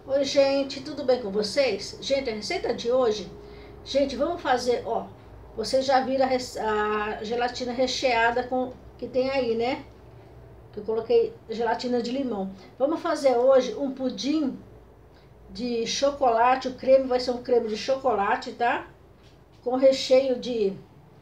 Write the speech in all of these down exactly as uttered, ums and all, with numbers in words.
Oi, gente, tudo bem com vocês? Gente, a receita de hoje, gente, vamos fazer, ó, vocês já viram a, a gelatina recheada com que tem aí, né? Que eu coloquei gelatina de limão. Vamos fazer hoje um pudim de chocolate, o creme vai ser um creme de chocolate, tá? Com recheio de...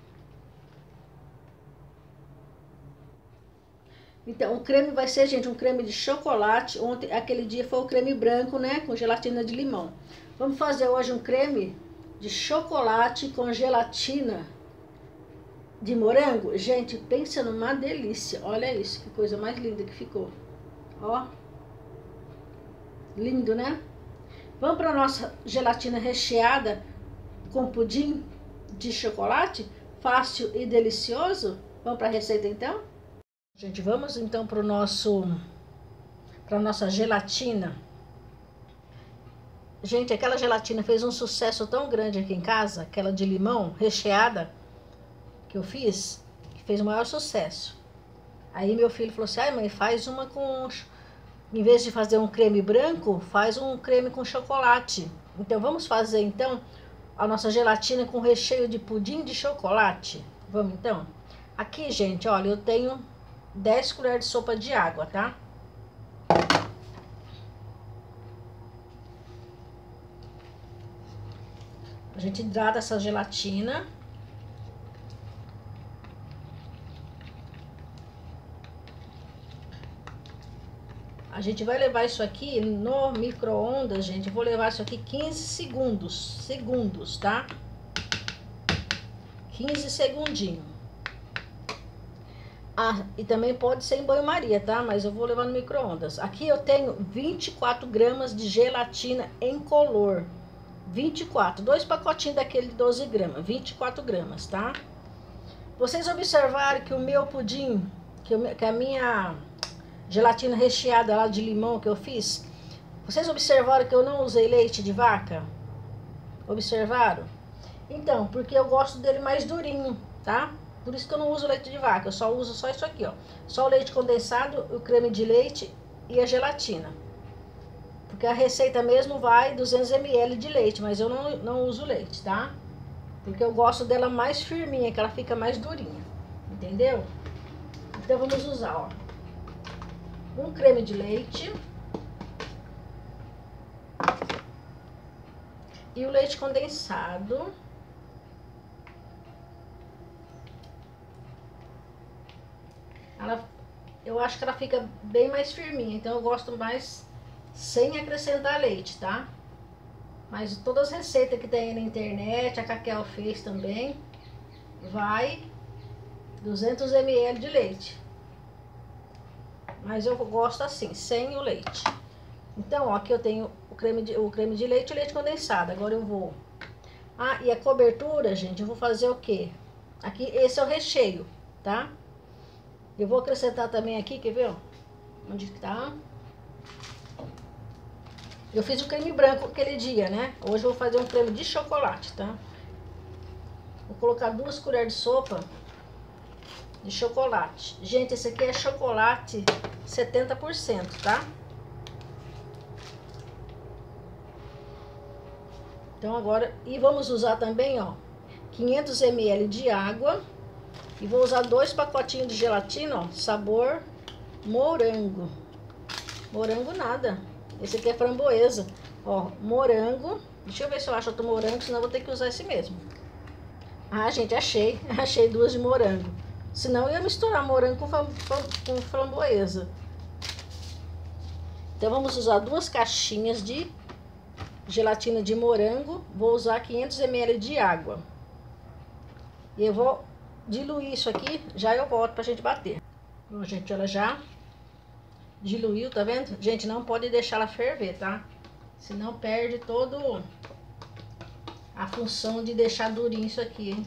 Então, o creme vai ser, gente, um creme de chocolate. Ontem, aquele dia foi o creme branco, né? Com gelatina de limão. Vamos fazer hoje um creme de chocolate com gelatina de morango. Gente, pensa numa delícia. Olha isso, que coisa mais linda que ficou. Ó. Lindo, né? Vamos para nossa gelatina recheada com pudim de chocolate? Fácil e delicioso? Vamos para a receita então? Gente, vamos então para o nosso, para nossa gelatina. Gente, aquela gelatina fez um sucesso tão grande aqui em casa, aquela de limão recheada que eu fiz, que fez o maior sucesso. Aí meu filho falou assim: ai mãe, faz uma com, em vez de fazer um creme branco, faz um creme com chocolate. Então vamos fazer então a nossa gelatina com recheio de pudim de chocolate. Vamos então? Aqui, gente, olha, eu tenho dez colheres de sopa de água, tá? A gente hidrata essa gelatina. A gente vai levar isso aqui no micro-ondas, gente. Eu vou levar isso aqui quinze segundos. Segundos, tá? quinze segundinhos. Ah, e também pode ser em banho-maria, tá? Mas eu vou levar no micro-ondas. Aqui eu tenho vinte e quatro gramas de gelatina incolor. vinte e quatro, dois pacotinhos daquele de doze gramas, vinte e quatro gramas, tá? Vocês observaram que o meu pudim, que, eu, que a minha gelatina recheada lá de limão que eu fiz, vocês observaram que eu não usei leite de vaca? Observaram? Então, porque eu gosto dele mais durinho, tá? Por isso que eu não uso leite de vaca, eu só uso só isso aqui, ó. Só o leite condensado, o creme de leite e a gelatina. Porque a receita mesmo vai duzentos mililitros de leite, mas eu não, não uso leite, tá? Porque eu gosto dela mais firminha, que ela fica mais durinha, entendeu? Então vamos usar, ó, um creme de leite e o leite condensado. Ela, eu acho que ela fica bem mais firminha, então eu gosto mais sem acrescentar leite, tá? Mas todas as receitas que tem aí na internet, a Cacau fez também, vai duzentos mililitros de leite. Mas eu gosto assim, sem o leite. Então, ó, aqui eu tenho o creme de, o creme de leite e o leite condensado. Agora eu vou... Ah, e a cobertura, gente, eu vou fazer o quê? Aqui, esse é o recheio, tá? Eu vou acrescentar também aqui, quer ver, ó? Onde que tá? Eu fiz o creme branco aquele dia, né? Hoje eu vou fazer um creme de chocolate, tá? Vou colocar duas colheres de sopa de chocolate. Gente, esse aqui é chocolate setenta por cento, tá? Então agora... E vamos usar também, ó, quinhentos mililitros de água. E vou usar dois pacotinhos de gelatina, ó, sabor morango. Morango nada. Esse aqui é framboesa. Ó, morango. Deixa eu ver se eu acho outro morango, senão eu vou ter que usar esse mesmo. Ah, gente, achei. Achei duas de morango. Senão eu ia misturar morango com, com framboesa. Então vamos usar duas caixinhas de gelatina de morango. Vou usar quinhentos mililitros de água. E eu vou diluir isso aqui, já eu volto pra gente bater. Bom, gente, ela já diluiu, tá vendo? Gente, não pode deixar ela ferver, tá? Senão perde todo a função de deixar durinho isso aqui, hein?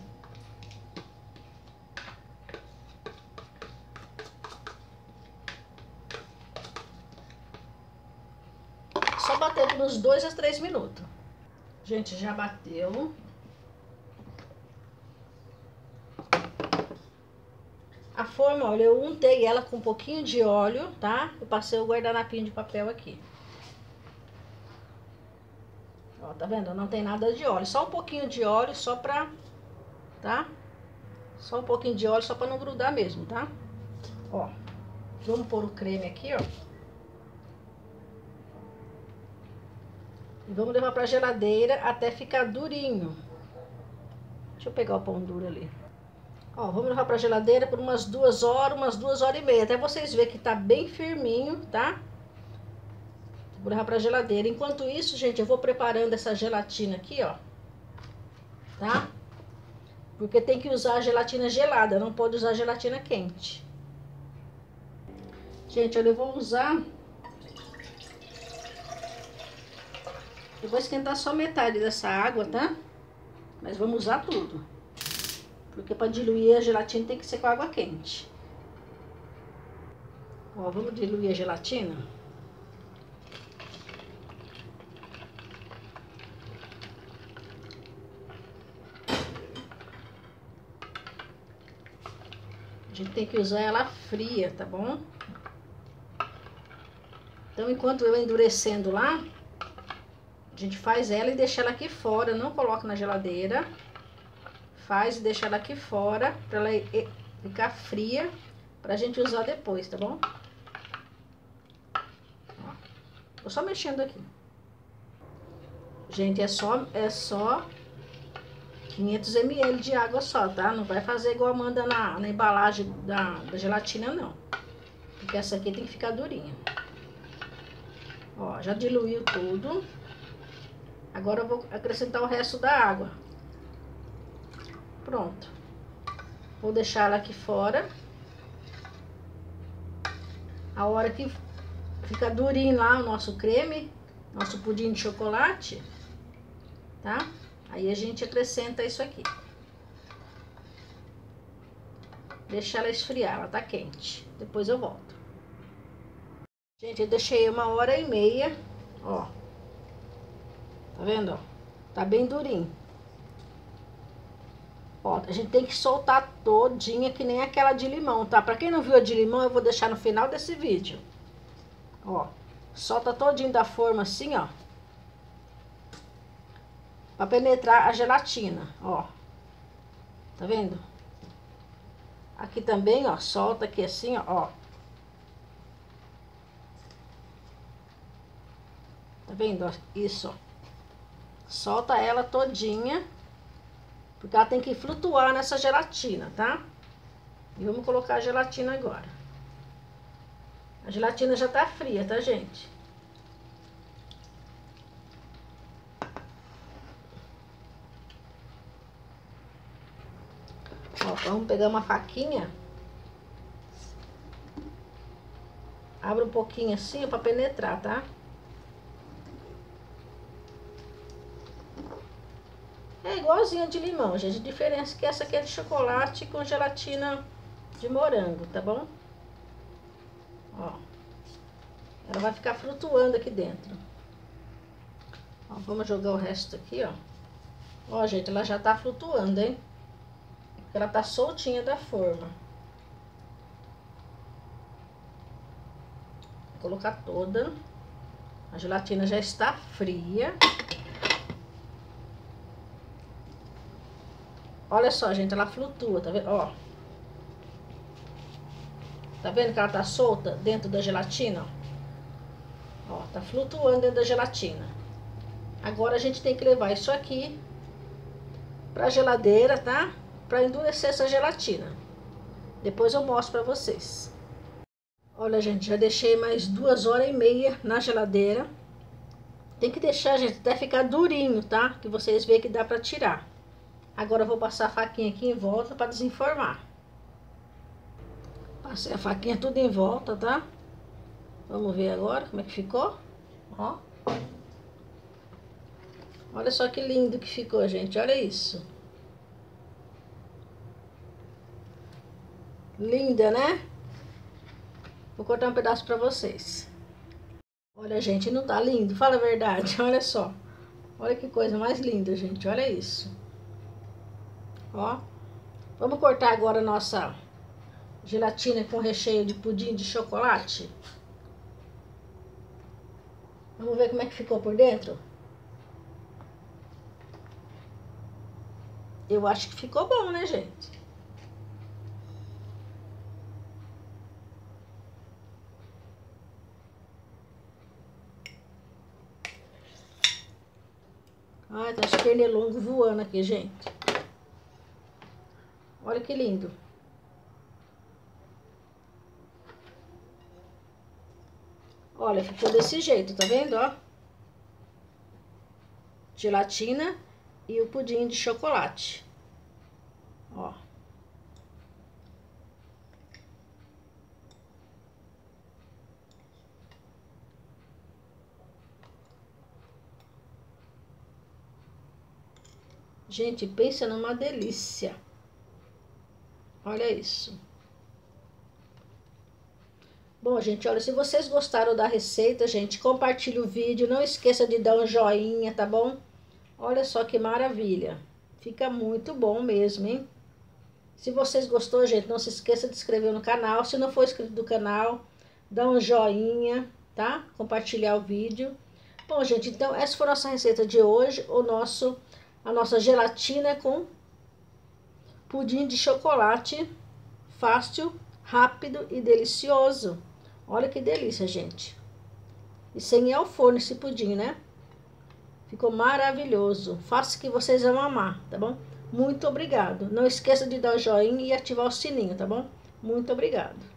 Só bater por uns dois a três minutos. Gente, já bateu. A forma, olha, eu untei ela com um pouquinho de óleo, tá? Eu passei o guardanapinho de papel aqui. Ó, tá vendo? Não tem nada de óleo, só um pouquinho de óleo, só pra, tá? Só um pouquinho de óleo, só pra não grudar mesmo, tá? Ó, vamos pôr o creme aqui, ó. E vamos levar pra geladeira até ficar durinho. Deixa eu pegar o pão duro ali. Ó, vamos levar pra geladeira por umas duas horas, umas duas horas e meia, até vocês verem que tá bem firminho, tá? Vou levar pra geladeira. Enquanto isso, gente, eu vou preparando essa gelatina aqui, ó. Tá? Porque tem que usar a gelatina gelada, não pode usar gelatina quente. Gente, eu vou usar... Eu vou esquentar só metade dessa água, tá? Mas vamos usar tudo. Porque para diluir a gelatina tem que ser com água quente. Ó, vamos diluir a gelatina. A gente tem que usar ela fria, tá bom? Então, enquanto eu endurecendo lá, a gente faz ela e deixa ela aqui fora, não coloca na geladeira. Faz e deixa ela aqui fora, pra ela ficar fria, pra gente usar depois, tá bom? Ó, tô só mexendo aqui. Gente, é só, é só quinhentos mililitros de água só, tá? Não vai fazer igual a manda na, na embalagem da, da gelatina, não. Porque essa aqui tem que ficar durinha. Ó, já diluiu tudo. Agora eu vou acrescentar o resto da água. Pronto. Vou deixar ela aqui fora. A hora que fica durinho lá o nosso creme, nosso pudim de chocolate, tá? Aí a gente acrescenta isso aqui. Deixa ela esfriar, ela tá quente. Depois eu volto. Gente, eu deixei uma hora e meia, ó. Tá vendo, ó? Tá bem durinho. Ó, a gente tem que soltar todinha, que nem aquela de limão, tá? Pra quem não viu a de limão, eu vou deixar no final desse vídeo. Ó, solta todinho da forma assim, ó. Pra penetrar a gelatina, ó. Tá vendo? Aqui também, ó, solta aqui assim, ó. Tá vendo, ó? Isso, ó. Solta ela todinha. Porque ela tem que flutuar nessa gelatina, tá? E vamos colocar a gelatina agora. A gelatina já tá fria, tá, gente? Ó, vamos pegar uma faquinha. Abre um pouquinho assim, pra penetrar, tá? É igualzinha de limão, gente. A diferença é que essa aqui é de chocolate com gelatina de morango, tá bom? Ó. Ela vai ficar flutuando aqui dentro. Ó, vamos jogar o resto aqui, ó. Ó, gente, ela já tá flutuando, hein? Ela tá soltinha da forma. Vou colocar toda. A gelatina já está fria. Olha só, gente, ela flutua, tá vendo? Ó. Tá vendo que ela tá solta dentro da gelatina? Ó, tá flutuando dentro da gelatina. Agora a gente tem que levar isso aqui pra geladeira, tá? Pra endurecer essa gelatina. Depois eu mostro pra vocês. Olha, gente, já deixei mais duas horas e meia na geladeira. Tem que deixar, gente, até ficar durinho, tá? Que vocês veem que dá pra tirar. Agora eu vou passar a faquinha aqui em volta para desenformar. Passei a faquinha tudo em volta, tá? Vamos ver agora como é que ficou. Ó. Olha só que lindo que ficou, gente. Olha isso. Linda, né? Vou cortar um pedaço para vocês. Olha, gente, não tá lindo? Fala a verdade. Olha só. Olha que coisa mais linda, gente. Olha isso. Ó, vamos cortar agora a nossa gelatina com recheio de pudim de chocolate. Vamos ver como é que ficou por dentro. Eu acho que ficou bom, né, gente? Ai, tá os pernilongos voando aqui, gente. Olha que lindo. Olha, ficou desse jeito, tá vendo, ó? Gelatina e o pudim de chocolate. Ó. Gente, pensa numa delícia. Olha isso. Bom, gente, olha, se vocês gostaram da receita, gente, compartilhe o vídeo. Não esqueça de dar um joinha, tá bom? Olha só que maravilha. Fica muito bom mesmo, hein? Se vocês gostou, gente, não se esqueça de se inscrever no canal. Se não for inscrito no canal, dá um joinha, tá? Compartilhar o vídeo. Bom, gente, então essa foi a nossa receita de hoje. O nosso, a nossa gelatina com pudim de chocolate. Fácil, rápido e delicioso. Olha que delícia, gente. E sem ir ao forno esse pudim, né? Ficou maravilhoso. Faça que vocês vão amar, tá bom? Muito obrigado. Não esqueça de dar o joinha e ativar o sininho, tá bom? Muito obrigado.